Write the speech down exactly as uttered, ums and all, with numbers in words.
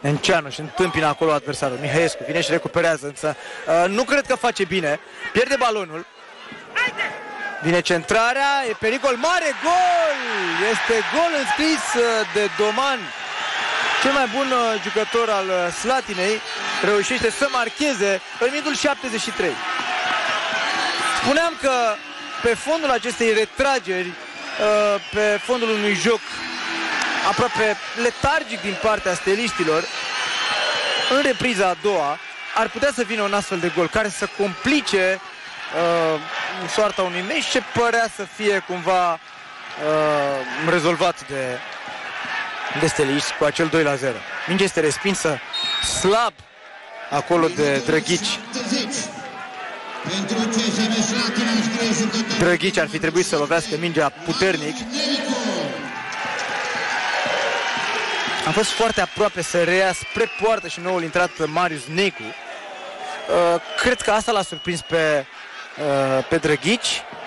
Enceanu și întâmpină acolo adversarul. Mihaescu vine și recuperează, însă uh, nu cred că face bine. Pierde balonul. Vine centrarea, e pericol mare, gol! Este gol înscris de Doman. Cel mai bun uh, jucător al uh, Slatinei reușește să marcheze în minutul șaptezeci și trei. Spuneam că pe fondul acestei retrageri, uh, pe fondul unui joc aproape letargic din partea steliștilor, în repriza a doua ar putea să vină un astfel de gol care să complice uh, soarta unui meci ce părea să fie cumva uh, rezolvat de, de steliști cu acel doi la zero. Mingea este respinsă slab acolo de Drăghici. Drăghici ar fi trebuit să lovească mingea puternic. A fost foarte aproape să reia spre poartă și noul intrat Marius Necu. Uh, cred că asta l-a surprins pe, uh, pe Drăghici.